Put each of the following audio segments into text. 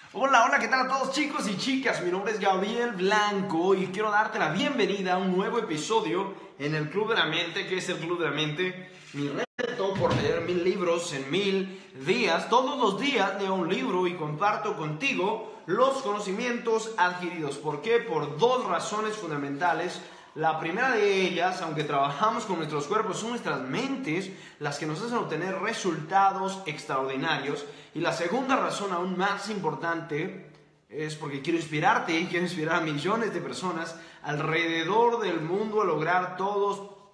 Hola, hola, ¿qué tal a todos chicos y chicas? Mi nombre es Gabriel Blanco y quiero darte la bienvenida a un nuevo episodio en el Club de la Mente. ¿Qué es el Club de la Mente? Mi reto por leer 1000 libros en 1000 días. Todos los días leo un libro y comparto contigo los conocimientos adquiridos. ¿Por qué? Por dos razones fundamentales. La primera de ellas, aunque trabajamos con nuestros cuerpos, son nuestras mentes las que nos hacen obtener resultados extraordinarios. Y la segunda razón, aún más importante, es porque quiero inspirarte y quiero inspirar a millones de personas alrededor del mundo a lograr todos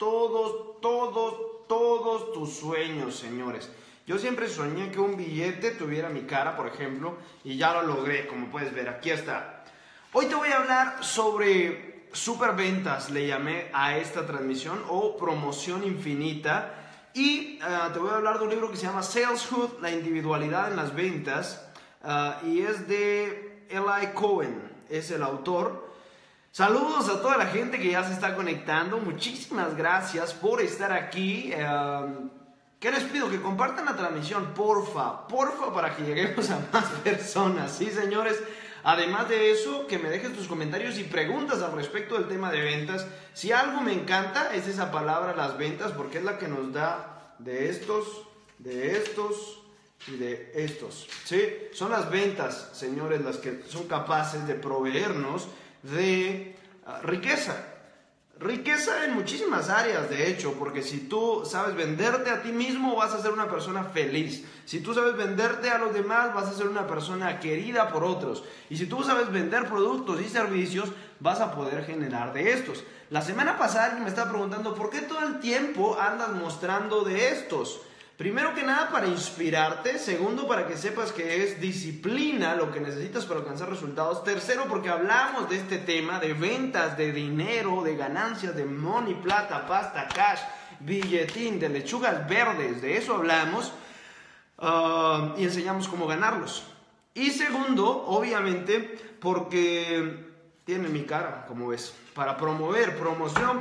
tus sueños, señores. Yo siempre soñé que un billete tuviera mi cara, por ejemplo, y ya lo logré, como puedes ver, aquí está. Hoy te voy a hablar sobre superventas, le llamé a esta transmisión, o promoción infinita. Y te voy a hablar de un libro que se llama Saleshood, la individualidad en las ventas, y es de Eli Cohen, es el autor. Saludos a toda la gente que ya se está conectando, muchísimas gracias por estar aquí. ¿Qué les pido? Que compartan la transmisión, porfa, para que lleguemos a más personas, ¿sí, señores? Además de eso, que me dejes tus comentarios y preguntas al respecto del tema de ventas. Si algo me encanta es esa palabra, las ventas, porque es la que nos da de estos y de estos, ¿sí? Son las ventas, señores, las que son capaces de proveernos de riqueza. Riqueza en muchísimas áreas, de hecho, porque si tú sabes venderte a ti mismo, vas a ser una persona feliz. Si tú sabes venderte a los demás, vas a ser una persona querida por otros. Y si tú sabes vender productos y servicios, vas a poder generar de estos. La semana pasada alguien me estaba preguntando, ¿por qué todo el tiempo andas mostrando de estos? Primero que nada, para inspirarte. Segundo, para que sepas que es disciplina lo que necesitas para alcanzar resultados. Tercero, porque hablamos de este tema de ventas, de dinero, de ganancias, de money, plata, pasta, cash, billetín, de lechugas verdes. De eso hablamos y enseñamos cómo ganarlos. Y segundo, obviamente, porque tiene mi cara, como ves, para promover, promoción.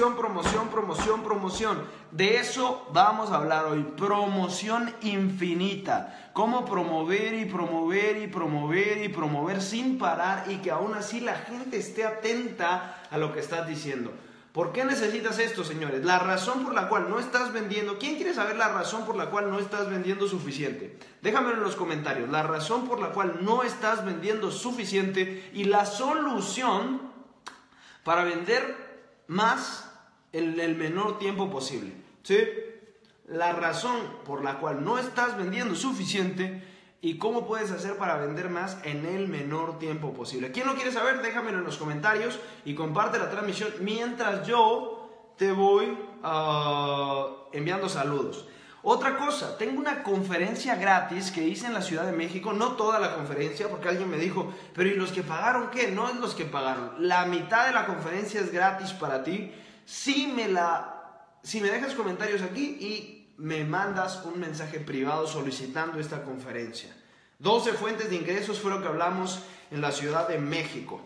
De eso vamos a hablar hoy, promoción infinita. Cómo promover y promover sin parar y que aún así la gente esté atenta a lo que estás diciendo. ¿Por qué necesitas esto, señores? La razón por la cual no estás vendiendo. ¿Quién quiere saber la razón por la cual no estás vendiendo suficiente? Déjamelo en los comentarios. La razón por la cual no estás vendiendo suficiente y la solución para vender más en el menor tiempo posible. ¿Sí? La razón por la cual no estás vendiendo suficiente y cómo puedes hacer para vender más en el menor tiempo posible. ¿Quién lo quiere saber? Déjamelo en los comentarios y comparte la transmisión mientras yo te voy enviando saludos. Otra cosa, tengo una conferencia gratis que hice en la Ciudad de México, no toda la conferencia, porque alguien me dijo, pero ¿y los que pagaron qué? No es los que pagaron, la mitad de la conferencia es gratis para ti, si me dejas comentarios aquí y me mandas un mensaje privado solicitando esta conferencia. 12 fuentes de ingresos fue lo que hablamos en la Ciudad de México.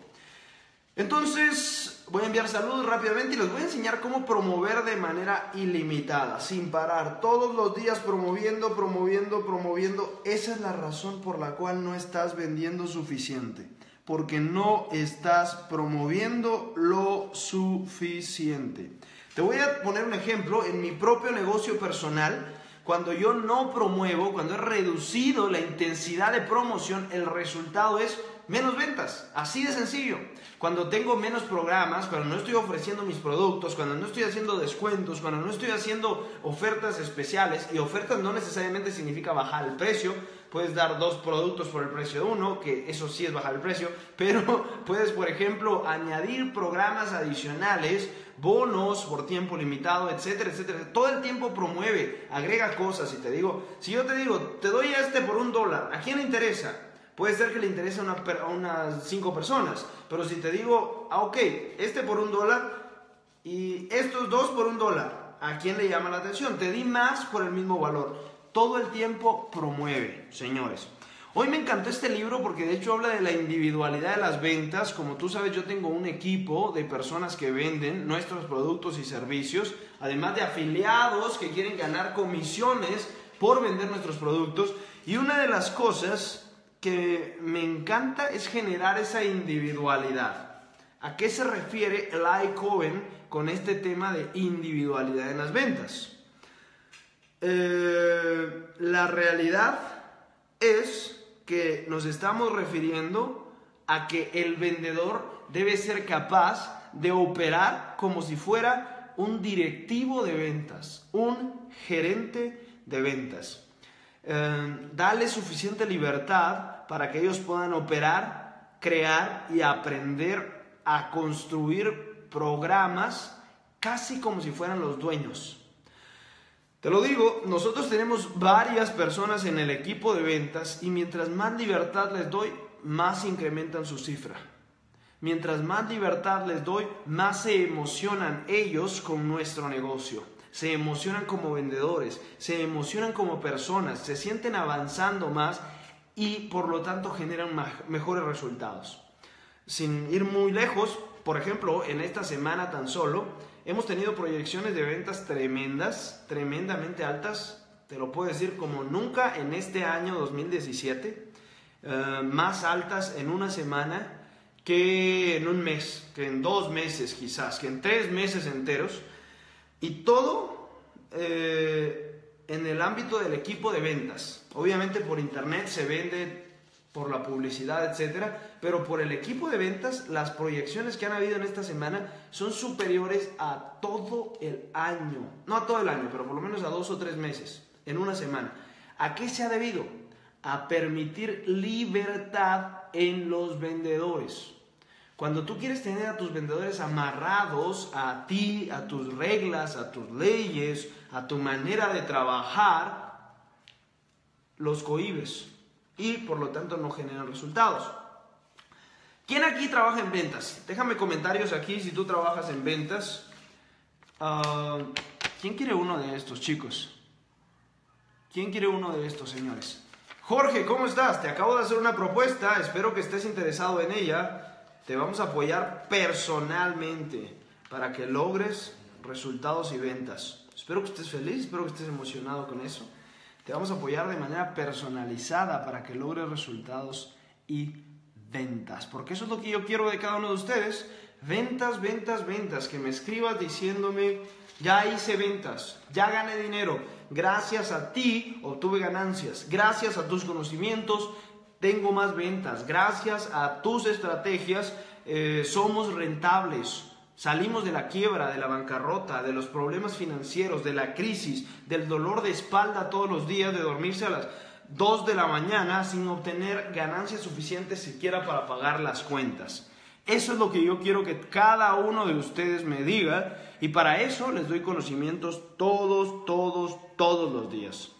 Entonces voy a enviar saludos rápidamente y les voy a enseñar cómo promover de manera ilimitada, sin parar, todos los días promoviendo. Esa es la razón por la cual no estás vendiendo suficiente, porque no estás promoviendo lo suficiente. Te voy a poner un ejemplo en mi propio negocio personal. Cuando yo no promuevo, cuando he reducido la intensidad de promoción, el resultado es menos ventas, así de sencillo. Cuando tengo menos programas, cuando no estoy ofreciendo mis productos, cuando no estoy haciendo descuentos, cuando no estoy haciendo ofertas especiales, y ofertas no necesariamente significa bajar el precio, puedes dar 2 productos por el precio de uno, que eso sí es bajar el precio, pero puedes, por ejemplo, añadir programas adicionales, bonos por tiempo limitado, etcétera. Todo el tiempo promueve, agrega cosas. Si yo te digo, te doy este por $1, ¿a quién le interesa? Puede ser que le interese a unas 5 personas, pero si te digo, ok, este por $1 y estos 2 por $1, ¿a quién le llama la atención? Te di más por el mismo valor. Todo el tiempo promueve, señores. Hoy me encantó este libro porque de hecho habla de la individualidad de las ventas. Como tú sabes, yo tengo un equipo de personas que venden nuestros productos y servicios, además de afiliados que quieren ganar comisiones por vender nuestros productos. Y una de las cosas que me encanta es generar esa individualidad. ¿A qué se refiere Eli Cohen con este tema de individualidad en las ventas? La realidad es que nos estamos refiriendo a que el vendedor debe ser capaz de operar como si fuera un directivo de ventas, un gerente de ventas. Dale suficiente libertad para que ellos puedan operar, crear y aprender a construir programas casi como si fueran los dueños. Te lo digo, nosotros tenemos varias personas en el equipo de ventas y mientras más libertad les doy, más incrementan su cifra. Mientras más libertad les doy, más se emocionan ellos con nuestro negocio. Se emocionan como vendedores, se emocionan como personas, se sienten avanzando más y por lo tanto generan mejores resultados. Sin ir muy lejos, por ejemplo, en esta semana tan solo, hemos tenido proyecciones de ventas tremendas, tremendamente altas, te lo puedo decir como nunca en este año 2017, más altas en una semana que en un mes, que en 2 meses quizás, que en 3 meses enteros. Y todo en el ámbito del equipo de ventas. Obviamente por internet se vende por la publicidad, etcétera, pero por el equipo de ventas las proyecciones que han habido en esta semana son superiores a todo el año. No a todo el año, pero por lo menos a 2 o 3 meses en una semana. ¿A qué se ha debido? A permitir libertad en los vendedores. Cuando tú quieres tener a tus vendedores amarrados a ti, a tus reglas, a tus leyes, a tu manera de trabajar, los cohibes y por lo tanto no generan resultados. ¿Quién aquí trabaja en ventas? Déjame comentarios aquí si tú trabajas en ventas. ¿Quién quiere uno de estos, chicos? ¿Quién quiere uno de estos, señores? Jorge, ¿cómo estás? Te acabo de hacer una propuesta, espero que estés interesado en ella. Te vamos a apoyar personalmente para que logres resultados y ventas. Espero que estés feliz, espero que estés emocionado con eso. Te vamos a apoyar de manera personalizada para que logres resultados y ventas. Porque eso es lo que yo quiero de cada uno de ustedes. Ventas, ventas, ventas. Que me escribas diciéndome, ya hice ventas, ya gané dinero. Gracias a ti obtuve ganancias. Gracias a tus conocimientos tengo más ventas. Gracias a tus estrategias somos rentables. Salimos de la quiebra, de la bancarrota, de los problemas financieros, de la crisis, del dolor de espalda todos los días, de dormirse a las 2 de la mañana sin obtener ganancias suficientes siquiera para pagar las cuentas. Eso es lo que yo quiero que cada uno de ustedes me diga y para eso les doy conocimientos todos los días.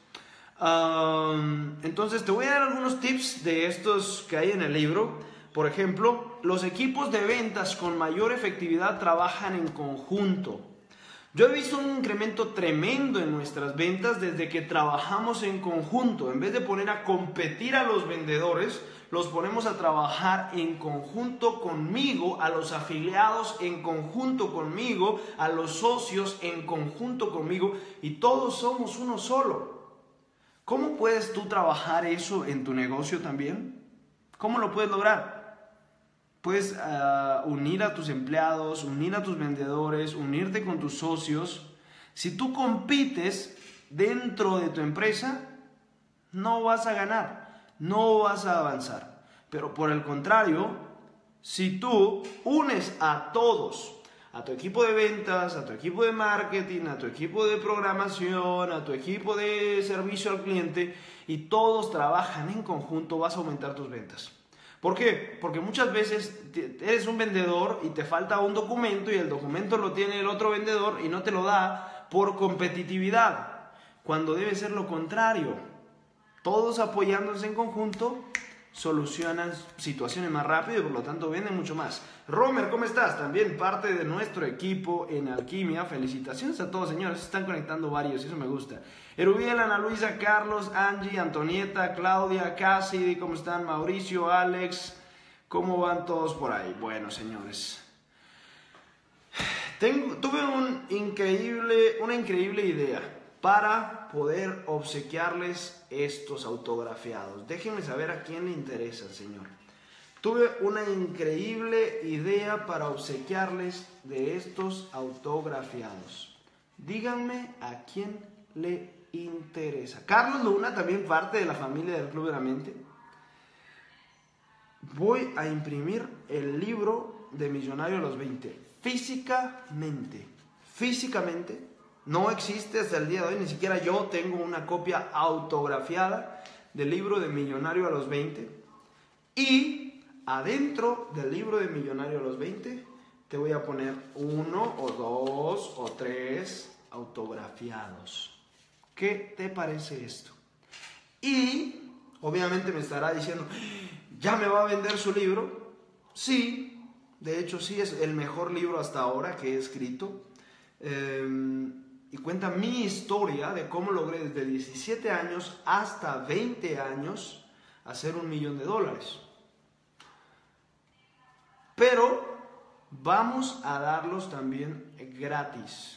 Entonces te voy a dar algunos tips de estos que hay en el libro. Por ejemplo, los equipos de ventas con mayor efectividad trabajan en conjunto. Yo he visto un incremento tremendo en nuestras ventas desde que trabajamos en conjunto. En vez de poner a competir a los vendedores, los ponemos a trabajar en conjunto conmigo, a los afiliados en conjunto conmigo, a los socios en conjunto conmigo y todos somos uno solo. ¿Cómo puedes tú trabajar eso en tu negocio también? ¿Cómo lo puedes lograr? Puedes unir a tus empleados, unir a tus vendedores, unirte con tus socios. Si tú compites dentro de tu empresa, no vas a ganar, no vas a avanzar. Pero por el contrario, si tú unes a todos, a tu equipo de ventas, a tu equipo de marketing, a tu equipo de programación, a tu equipo de servicio al cliente y todos trabajan en conjunto, vas a aumentar tus ventas. ¿Por qué? Porque muchas veces eres un vendedor y te falta un documento y el documento lo tiene el otro vendedor y no te lo da por competitividad, cuando debe ser lo contrario. Todos apoyándose en conjunto solucionan situaciones más rápido y por lo tanto venden mucho más. Romer, ¿cómo estás? También parte de nuestro equipo en Alquimia. Felicitaciones a todos, señores. Se están conectando varios y eso me gusta. Erubiel, Ana Luisa, Carlos, Angie, Antonieta, Claudia, Cassidy, ¿cómo están? Mauricio, Alex, ¿cómo van todos por ahí? Bueno, señores. Tuve una increíble idea. para poder obsequiarles estos autografiados. Déjenme saber a quién le interesa, Señor. Tuve una increíble idea para obsequiarles de estos autografiados. Díganme a quién le interesa. Carlos Luna, también parte de la familia del Club de la Mente. Voy a imprimir el libro de Millonario a los 20. Físicamente. No existe hasta el día de hoy. Ni siquiera yo tengo una copia autografiada del libro de Millonario a los 20. Y adentro del libro de Millonario a los 20 te voy a poner 1 o 2 o 3 autografiados. ¿Qué te parece esto? Y obviamente me estará diciendo, ¿ya me va a vender su libro? Sí, de hecho sí, es el mejor libro hasta ahora que he escrito. Y cuenta mi historia de cómo logré desde 17 años hasta 20 años hacer $1 millón. Pero vamos a darlos también gratis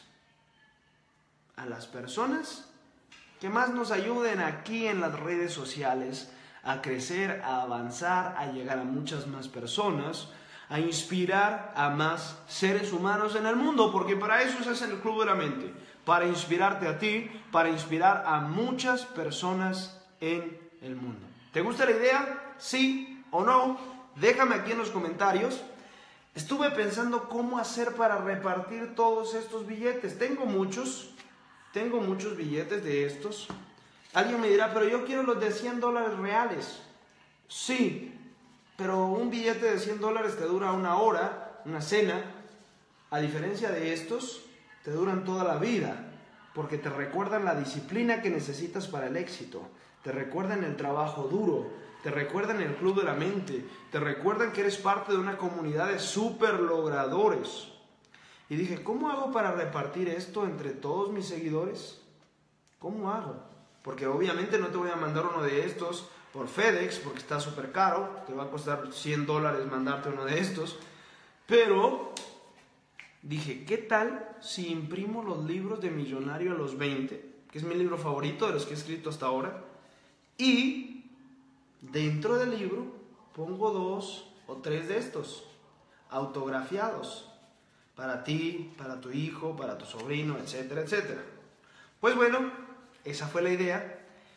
a las personas que más nos ayuden aquí en las redes sociales a crecer, a avanzar, a llegar a muchas más personas, a inspirar a más seres humanos en el mundo, porque para eso se hace el Club de la Mente, para inspirarte a ti, para inspirar a muchas personas en el mundo. ¿Te gusta la idea? ¿Sí o no? Déjame aquí en los comentarios. Estuve pensando cómo hacer para repartir todos estos billetes. Tengo muchos billetes de estos. Alguien me dirá, pero yo quiero los de $100 reales. Sí, pero un billete de $100 te dura una hora, una cena. A diferencia de estos, te duran toda la vida, porque te recuerdan la disciplina que necesitas para el éxito. Te recuerdan el trabajo duro. Te recuerdan el Club de la Mente, te recuerdan que eres parte de una comunidad de super logradores. Y dije, ¿cómo hago para repartir esto entre todos mis seguidores? ¿Cómo hago? Porque obviamente no te voy a mandar uno de estos por FedEx, porque está súper caro, te va a costar $100 mandarte uno de estos. Pero dije, ¿qué tal si imprimo los libros de Millonario a los 20? Que es mi libro favorito de los que he escrito hasta ahora. Y dentro del libro pongo 2 o 3 de estos autografiados para ti, para tu hijo, para tu sobrino, etcétera, etcétera. Pues bueno, esa fue la idea.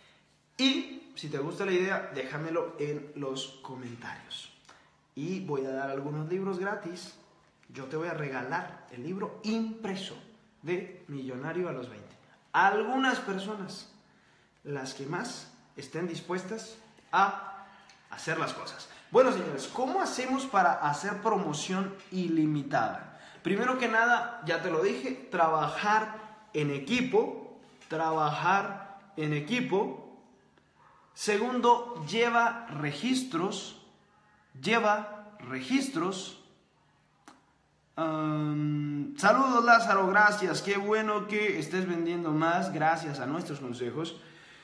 Y si te gusta la idea, déjamelo en los comentarios. Y voy a dar algunos libros gratis. Yo te voy a regalar el libro impreso de Millonario a los 20. A algunas personas, las que más estén dispuestas a hacer las cosas. Bueno, señores, ¿cómo hacemos para hacer promoción ilimitada? Primero que nada, ya te lo dije, trabajar en equipo. Segundo, lleva registros. Saludos, Lázaro, gracias. Qué bueno que estés vendiendo más gracias a nuestros consejos.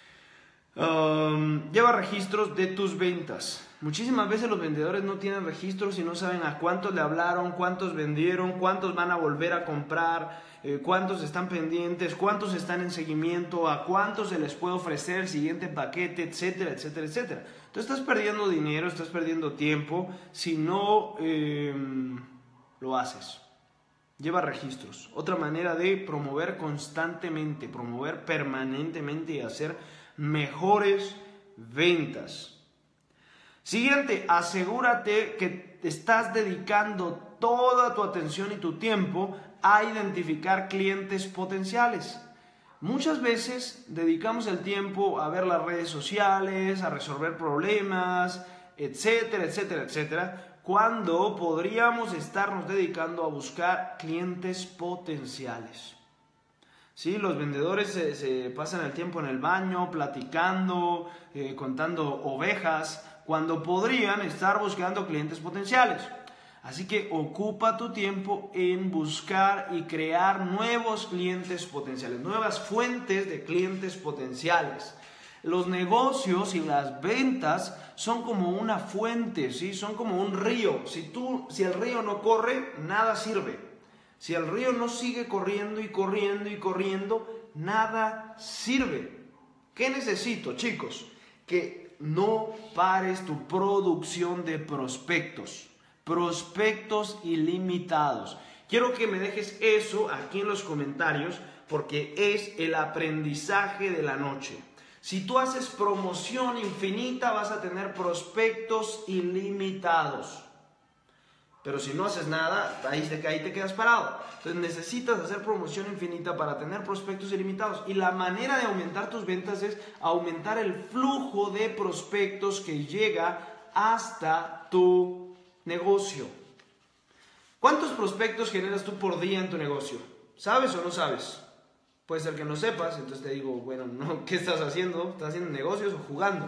Lleva registros de tus ventas. Muchísimas veces los vendedores no tienen registros y no saben a cuántos le hablaron, cuántos vendieron, cuántos van a volver a comprar, cuántos están pendientes, cuántos están en seguimiento, a cuántos se les puede ofrecer el siguiente paquete, etcétera, etcétera, etcétera. Entonces estás perdiendo dinero, estás perdiendo tiempo si no lo haces. Lleva registros. Otra manera de promover constantemente, promover permanentemente y hacer mejores ventas. Siguiente, asegúrate que te estás dedicando toda tu atención y tu tiempo a identificar clientes potenciales. Muchas veces dedicamos el tiempo a ver las redes sociales, a resolver problemas, etcétera, etcétera, etcétera, cuando podríamos estarnos dedicando a buscar clientes potenciales. Sí, los vendedores se pasan el tiempo en el baño, platicando, contando ovejas, cuando podrían estar buscando clientes potenciales. Así que ocupa tu tiempo en buscar y crear nuevos clientes potenciales, nuevas fuentes de clientes potenciales. Los negocios y las ventas son como una fuente, ¿sí? Son como un río. Si el río no corre, nada sirve. Si el río no sigue corriendo y corriendo y corriendo, nada sirve. ¿Qué necesito, chicos? Que no pares tu producción de prospectos. Prospectos ilimitados. Quiero que me dejes eso aquí en los comentarios porque es el aprendizaje de la noche. Si tú haces promoción infinita vas a tener prospectos ilimitados. Pero si no haces nada, ahí te quedas parado. Entonces necesitas hacer promoción infinita para tener prospectos ilimitados. Y la manera de aumentar tus ventas es aumentar el flujo de prospectos que llega hasta tu negocio. ¿Cuántos prospectos generas tú por día en tu negocio? ¿Sabes o no sabes? Puede ser que no sepas, entonces te digo, bueno, no, ¿qué estás haciendo? ¿Estás haciendo negocios o jugando?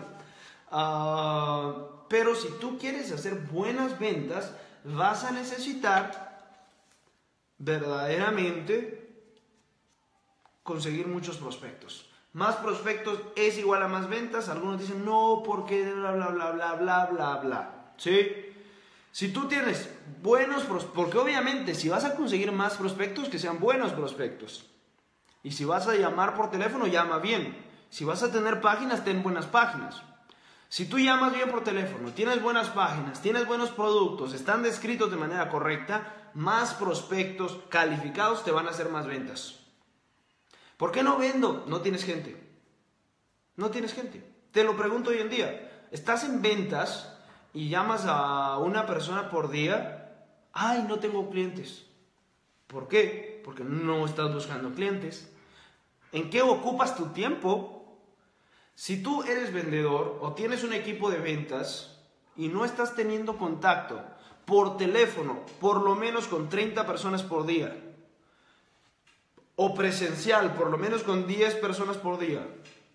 Pero si tú quieres hacer buenas ventas, vas a necesitar verdaderamente conseguir muchos prospectos. Más prospectos es igual a más ventas. Algunos dicen, no, porque bla, bla, bla, bla, bla, bla, bla. ¿Sí? Si tú tienes buenos prospectos, porque obviamente si vas a conseguir más prospectos, que sean buenos prospectos. Y si vas a llamar por teléfono, llama bien. Si vas a tener páginas, ten buenas páginas. Si tú llamas bien por teléfono, tienes buenas páginas, tienes buenos productos, están descritos de manera correcta, más prospectos calificados te van a hacer más ventas. ¿Por qué no vendo? No tienes gente. No tienes gente. Te lo pregunto hoy en día. Estás en ventas y llamas a una persona por día. ¡Ay, no tengo clientes! ¿Por qué? Porque no estás buscando clientes. ¿En qué ocupas tu tiempo? Si tú eres vendedor o tienes un equipo de ventas y no estás teniendo contacto por teléfono, por lo menos con 30 personas por día, o presencial, por lo menos con 10 personas por día,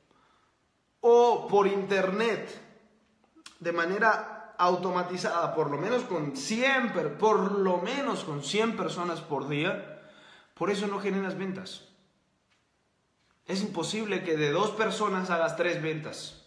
o por internet, de manera automatizada, por lo menos con 100 personas por día, por eso no generas ventas. Es imposible que de 2 personas hagas 3 ventas.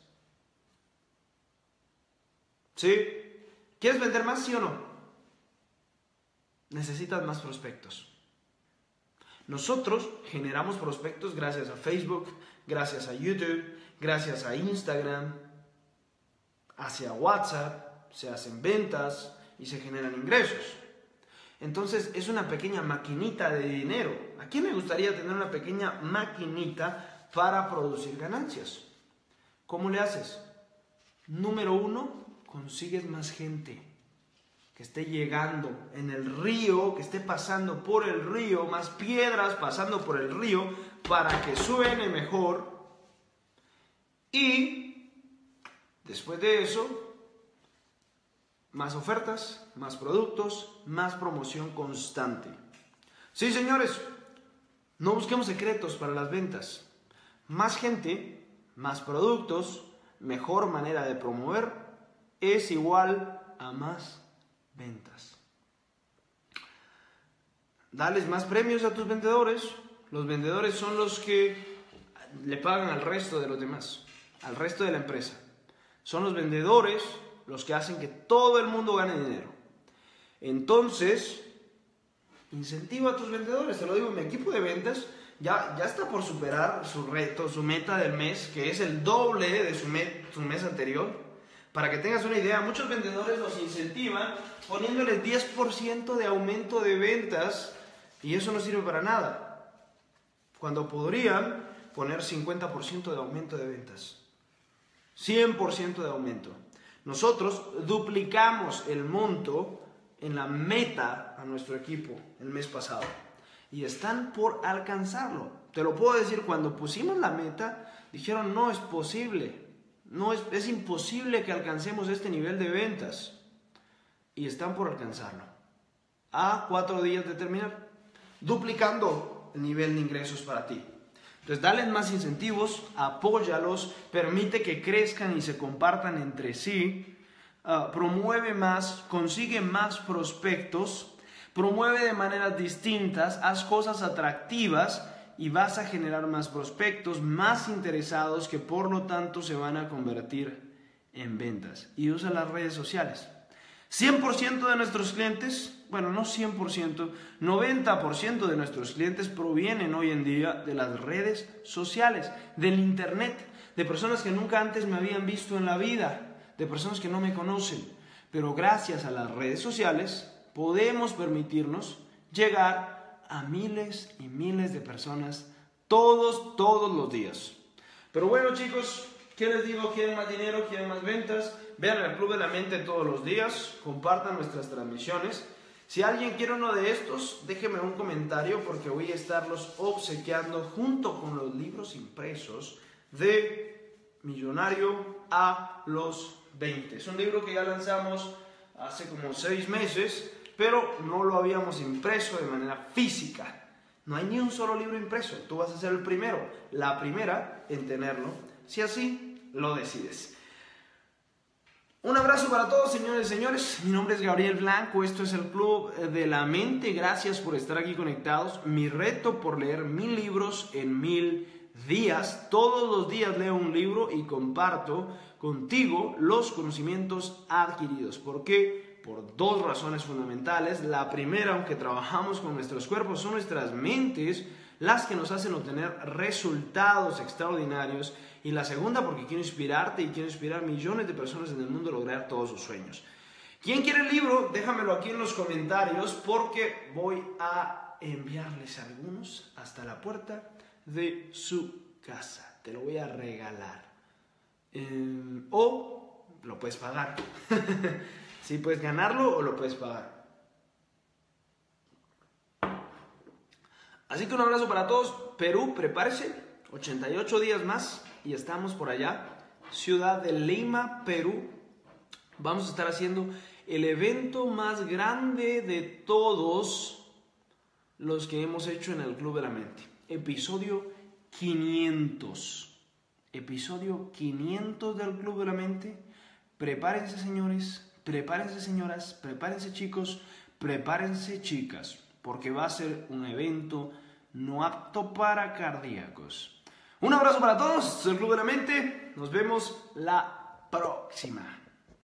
¿Sí? ¿Quieres vender más, sí o no? Necesitas más prospectos. Nosotros generamos prospectos gracias a Facebook, gracias a YouTube, gracias a Instagram, hacia WhatsApp, se hacen ventas y se generan ingresos. Entonces es una pequeña maquinita de dinero. ¿A quién le gustaría tener una pequeña maquinita para producir ganancias? ¿Cómo le haces? Número 1, consigues más gente que esté llegando en el río, que esté pasando por el río, más piedras pasando por el río para que suene mejor. Y después de eso, más ofertas, más productos, más promoción constante. Sí, señores, no busquemos secretos para las ventas. Más gente, más productos, mejor manera de promover es igual a más ventas. Dales más premios a tus vendedores. Los vendedores son los que le pagan al resto de los demás, al resto de la empresa. Son los vendedores los que hacen que todo el mundo gane dinero. Entonces, incentiva a tus vendedores. Te lo digo, mi equipo de ventas ya está por superar su reto, su meta del mes, que es el doble de su mes anterior. Para que tengas una idea, muchos vendedores los incentivan poniéndoles 10% de aumento de ventas y eso no sirve para nada. Cuando podrían poner 50% de aumento de ventas. 100% de aumento. Nosotros duplicamos el monto en la meta a nuestro equipo el mes pasado y están por alcanzarlo. Te lo puedo decir, cuando pusimos la meta, dijeron no es posible, es imposible que alcancemos este nivel de ventas y están por alcanzarlo. A 4 días de terminar, duplicando el nivel de ingresos para ti. Entonces, dale más incentivos, apóyalos, permite que crezcan y se compartan entre sí, promueve más, consigue más prospectos, promueve de maneras distintas, haz cosas atractivas y vas a generar más prospectos, más interesados que por lo tanto se van a convertir en ventas. Y usa las redes sociales. 100% de nuestros clientes, bueno, no 100%, 90% de nuestros clientes provienen hoy en día de las redes sociales, del internet, de personas que nunca antes me habían visto en la vida, de personas que no me conocen. Pero gracias a las redes sociales podemos permitirnos llegar a miles y miles de personas todos los días. Pero bueno, chicos, ¿qué les digo? ¿Quieren más dinero? ¿Quieren más ventas? Vean el Club de la Mente todos los días, compartan nuestras transmisiones. Si alguien quiere uno de estos, déjeme un comentario porque voy a estarlos obsequiando junto con los libros impresos de Millonario a los 20. Es un libro que ya lanzamos hace como 6 meses, pero no lo habíamos impreso de manera física. No hay ni un solo libro impreso. Tú vas a ser el primero, la primera en tenerlo, si así lo decides. Un abrazo para todos, señores y señores. Mi nombre es Gabriel Blanco. Esto es el Club de la Mente. Gracias por estar aquí conectados. Mi reto por leer 1000 libros en 1000 días. Todos los días leo un libro y comparto contigo los conocimientos adquiridos. ¿Por qué? Por 2 razones fundamentales. La primera, aunque trabajamos con nuestros cuerpos, son nuestras mentes las que nos hacen obtener resultados extraordinarios. Y la segunda, porque quiero inspirarte y quiero inspirar a millones de personas en el mundo a lograr todos sus sueños. ¿Quién quiere el libro? Déjamelo aquí en los comentarios porque voy a enviarles algunos hasta la puerta de su casa. Te lo voy a regalar. O lo puedes pagar. Sí, puedes ganarlo o lo puedes pagar. Así que un abrazo para todos. Perú, prepárese. 88 días más y estamos por allá. Ciudad de Lima, Perú. Vamos a estar haciendo el evento más grande de todos los que hemos hecho en el Club de la Mente. Episodio 500. Episodio 500 del Club de la Mente. Prepárense, señores. Prepárense, señoras. Prepárense, chicos. Prepárense, chicas. Porque va a ser un evento no apto para cardíacos. Un abrazo para todos, soy el Club de la Mente. Nos vemos la próxima.